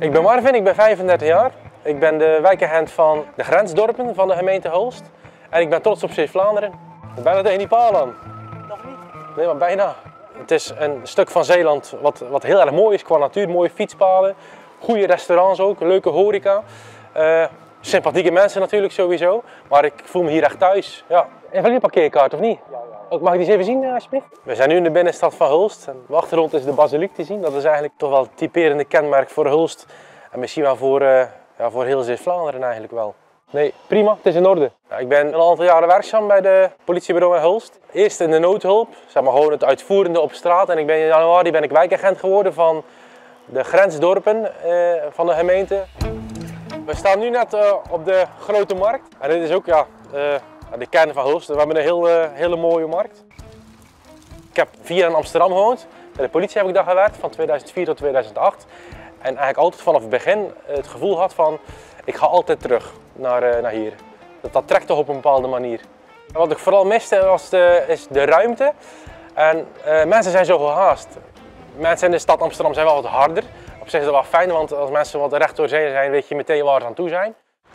Ik ben Marvin, ik ben 35 jaar. Ik ben de wijkagent van de grensdorpen van de gemeente Hulst. En ik ben trots op Zeeuws-Vlaanderen. Bijna tegen die paal aan. Nog niet? Nee, maar bijna. Het is een stuk van Zeeland wat heel erg mooi is qua natuur. Mooie fietspaden, goede restaurants ook, leuke horeca. Sympathieke mensen natuurlijk sowieso. Maar ik voel me hier echt thuis. Ja. Even een parkeerkaart of niet? Ja. Ook, mag ik die eens even zien alsjeblieft? We zijn nu in de binnenstad van Hulst. En op de achtergrond is de basiliek te zien. Dat is eigenlijk toch wel het typerende kenmerk voor Hulst. En misschien wel voor heel Zeeuws-Vlaanderen eigenlijk wel. Nee, prima, het is in orde. Ik ben een aantal jaren werkzaam bij de politiebureau in Hulst. Eerst in de noodhulp, zeg maar gewoon het uitvoerende op straat. En in januari ben ik wijkagent geworden van de grensdorpen van de gemeente. We staan nu net op de Grote Markt. En dit is ook de kern van Hulst. We hebben een hele mooie markt. Ik heb 4 jaar in Amsterdam gewoond. Bij de politie heb ik daar gewerkt van 2004 tot 2008. En eigenlijk altijd vanaf het begin het gevoel had van ik ga altijd terug naar hier. Dat trekt toch op een bepaalde manier. Wat ik vooral miste is de ruimte. En mensen zijn zo gehaast. Mensen in de stad Amsterdam zijn wel wat harder. Op zich is dat wel fijn, want als mensen wat recht door zee zijn, weet je meteen waar ze aan toe zijn.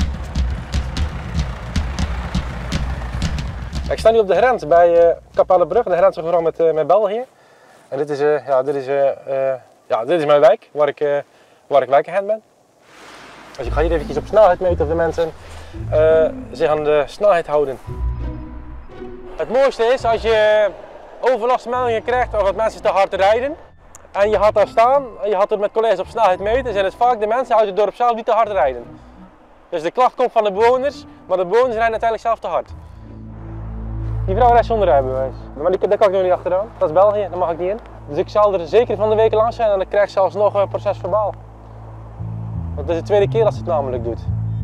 Ik sta nu op de grens bij Kapellebrug, de grensovergang met België. En dit is mijn wijk, waar ik wijkagent ben. Dus ik ga hier eventjes op snelheid meten of de mensen zich aan de snelheid houden. Het mooiste is als je overlastmeldingen krijgt of dat mensen te hard rijden. En je gaat daar staan en je gaat er met collega's op snelheid meten, zijn het vaak de mensen uit het dorp zelf die te hard rijden. Dus de klacht komt van de bewoners, maar de bewoners rijden uiteindelijk zelf te hard. Die vrouw rijdt zonder rijbewijs. Maar daar kan ik nog niet achteraan. Dat is België, daar mag ik niet in. Dus ik zal er zeker van de week langs zijn en dan krijg ik zelfs nog een proces verbaal. Want het is de tweede keer dat ze het namelijk doet.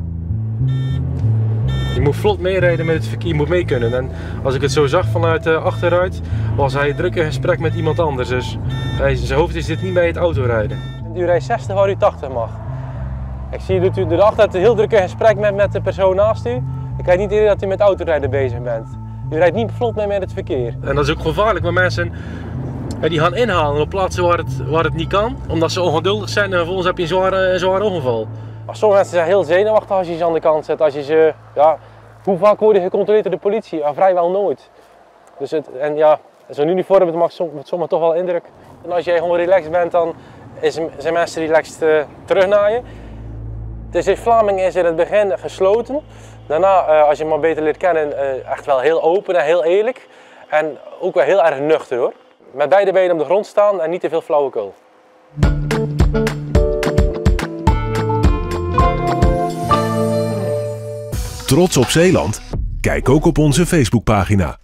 Je moet vlot meerijden met het verkeer, je moet mee kunnen. En als ik het zo zag vanuit achteruit, was hij druk in gesprek met iemand anders. Dus zijn hoofd zit niet bij het autorijden. U rijdt 60 waar u 80 mag. Ik zie dat u de achteruit heel druk in gesprek met de persoon naast u. Ik krijg niet het idee dat u met autorijden bezig bent. U rijdt niet vlot mee met het verkeer. En dat is ook gevaarlijk, want mensen die gaan inhalen op plaatsen waar het niet kan. Omdat ze ongeduldig zijn en vervolgens heb je een zwaar ongeval. Sommige mensen zijn heel zenuwachtig als je ze aan de kant zet. Hoe vaak word je gecontroleerd door de politie? Vrijwel nooit. Dus zo'n uniform maakt sommigen toch wel indruk. En als jij gewoon relaxed bent, dan zijn mensen relaxed terug naar je. De Zeeuws-Vlaming is in het begin gesloten. Daarna, als je hem maar beter leert kennen, echt wel heel open en heel eerlijk. En ook wel heel erg nuchter hoor. Met beide benen op de grond staan en niet te veel flauwekul. Trots op Zeeland? Kijk ook op onze Facebookpagina.